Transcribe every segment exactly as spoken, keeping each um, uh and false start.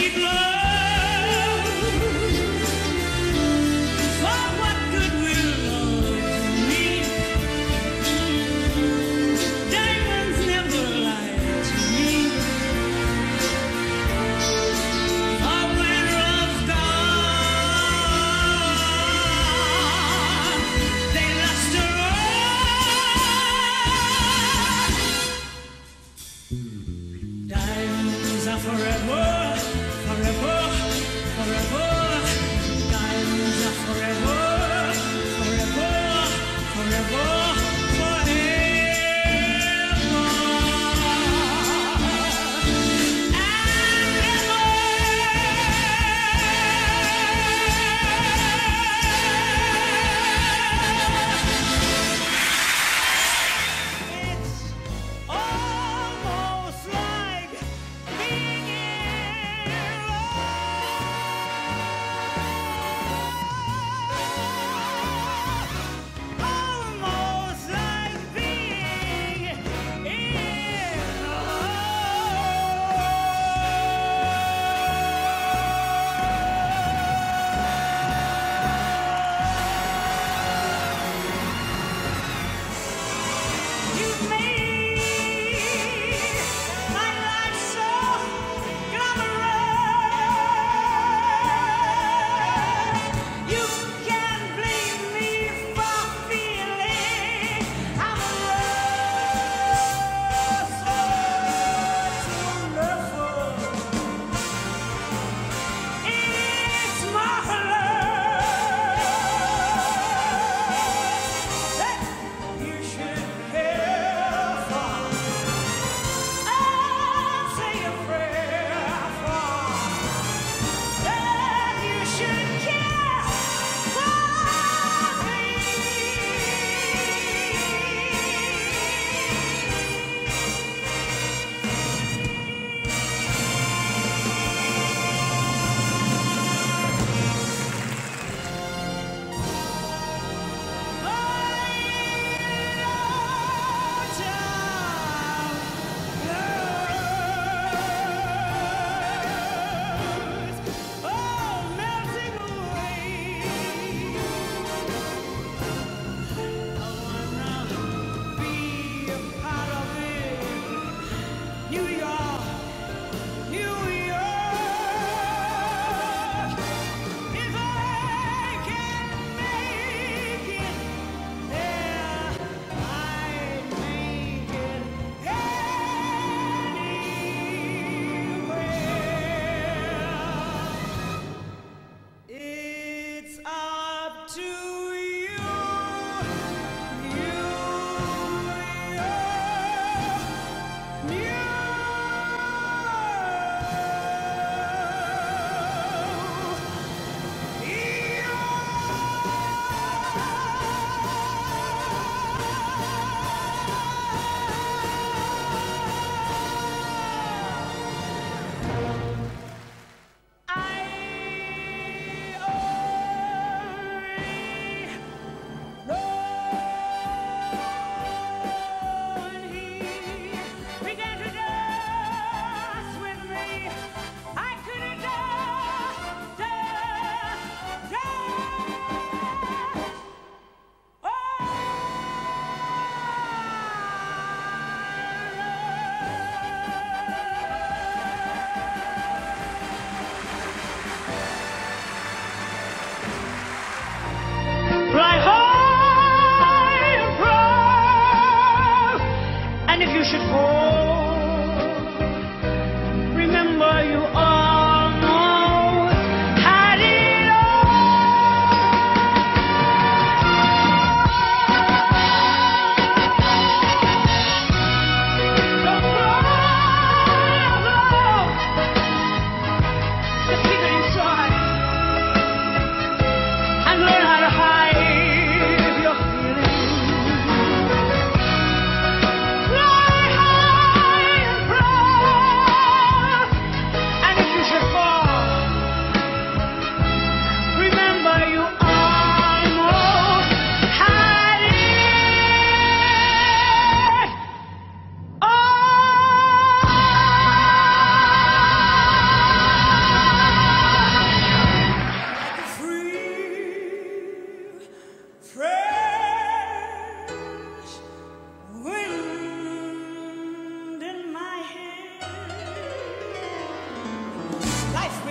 need love. For what good will love do me? Diamonds never lie to me. For when love's gone, they lost a run. Diamonds are forever, forever, forever. Diamonds are forever, forever, forever, forever and ever. It's almost like being in love.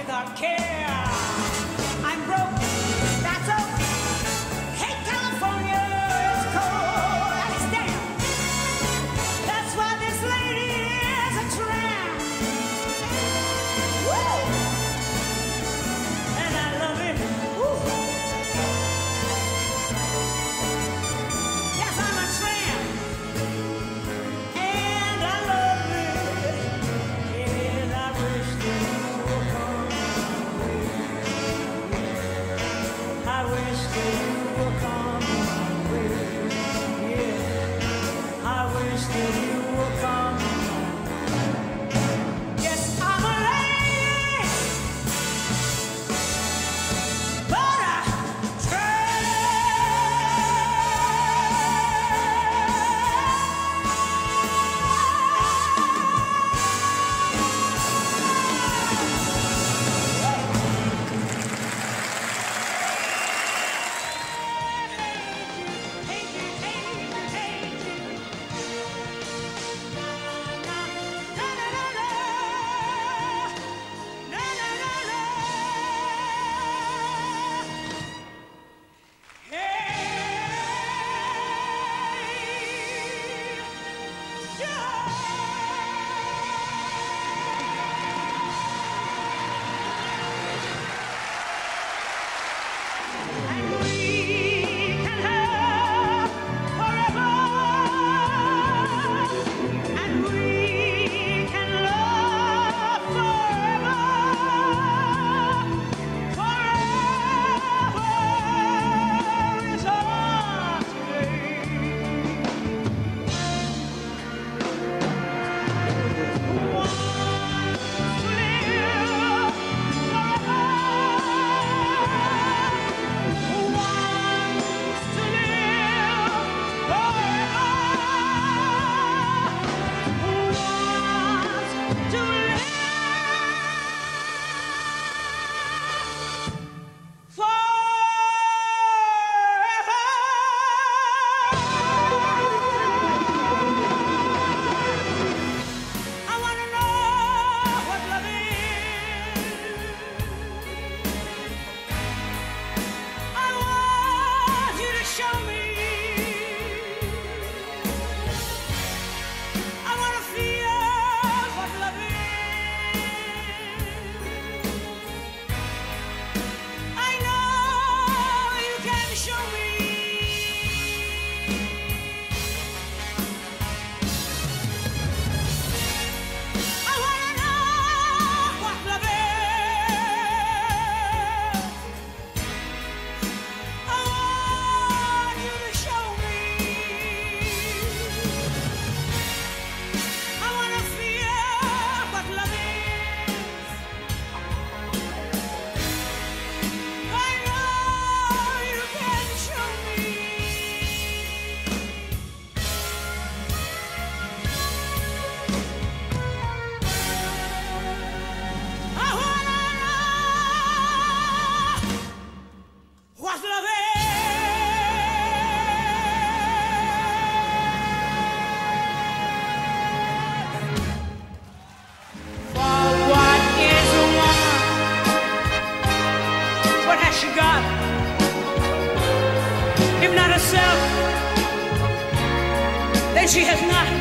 without care. I'm broke, that's all. Hate California, it's cold and it's damp. That's why this lady is a tramp. Woo! And I love it. Woo! Yes, I'm a tramp. And I love it. And I wish that you would come my way. I wish that you would come my way. Yeah. I wish that you would come my way. Yes, I'm a lady, but a tramp. Hate you, hate you, hate you. Na, na, na, na, na. Na, na, na, na. Hey, and we can have forever, and we can love forever, forever is ours today. Once to live forever. Wants to live forever. Wants to live forever. I wanna know what love is. I want you to show me. I wanna feel what love is. I know you can show me. I wanna know what love is. I want you to show me. I wanna feel what love is. I know you can show me. I wanna know what love is. For what is a woman? What has she got? If not herself, then she has not